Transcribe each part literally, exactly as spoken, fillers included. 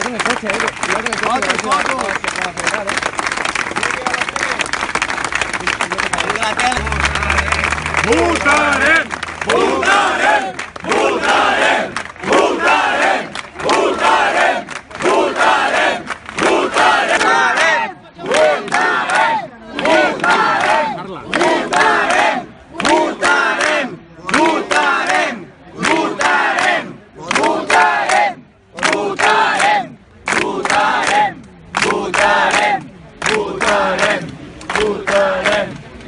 en el coche, eh. Cuidado con el coche. ¡Foto, foto! ¡Votarem! ¡Votarem! ¡Votarem! ¡Votarem! ¡Votarem! ¡Votarem! ¡Votarem! ¡Votarem! ¡Votarem! ¡Votarem! ¡Votarem! ¡Votarem! ¡Votarem! ¡Votarem! ¡Votarem! ¡Votarem! ¡Votarem! ¡Votarem! ¡Votarem!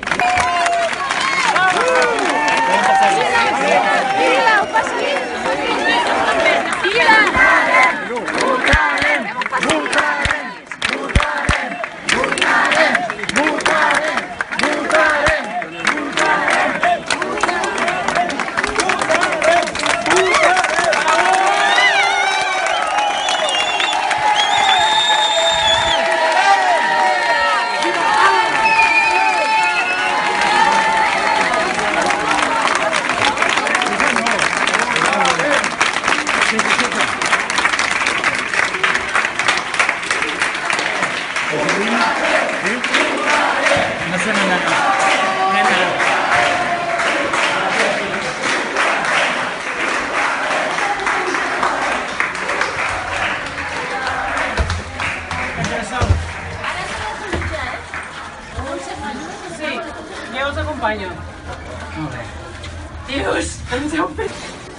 No sé nada. Nada. Sí, jo us acompanyo. Molt bé. Dius, ens heu fet...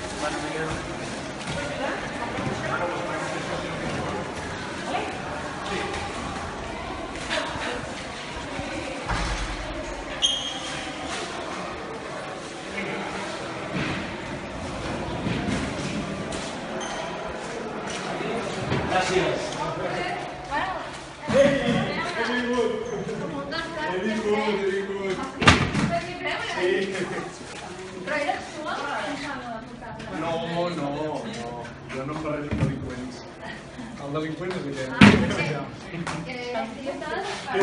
Gràcies. Hey, very good. Very good, very good. Sí. Però eres tu el No, no, no. Jo no em barrejo amb delinqüents. El delinqüent és aquell. que jo estava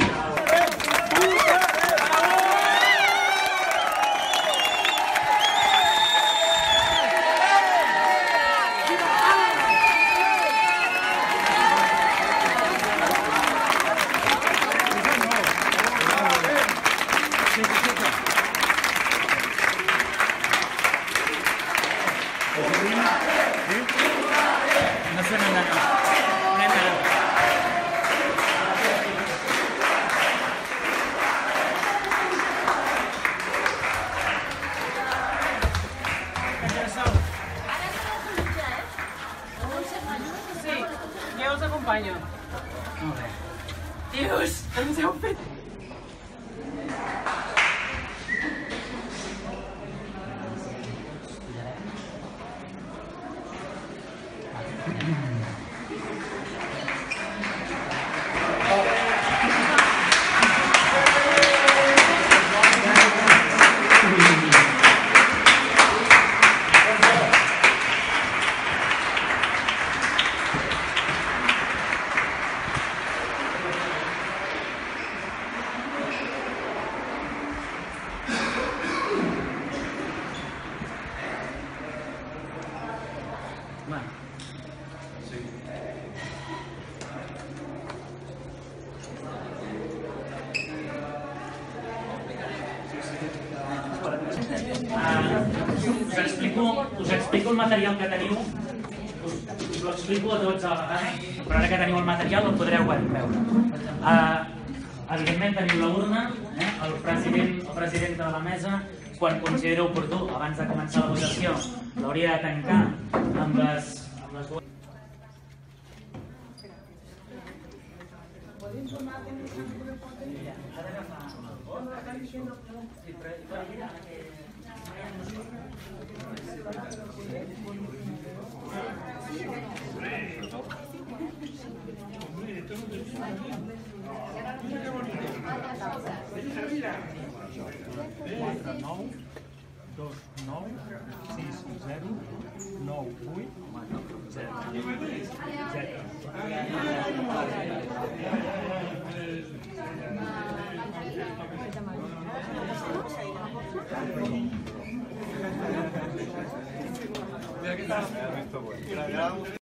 No sé nada. Nada. Sí, jo us acompanyo. Molt bé. Dius, ens heu fet... Bueno. Uh, us, explico, us explico el material que teniu, us, us ho explico a tots a la vegada, però ara que teniu el material el podreu veure. Uh, evidentment teniu la urna, eh? el, president, el president de la mesa, quan consideri oportú, abans de començar la votació, l'hauria de tancar amb les, amb les dues... nou dos nou sis zero nou vuit zero Mira, ¿qué tal?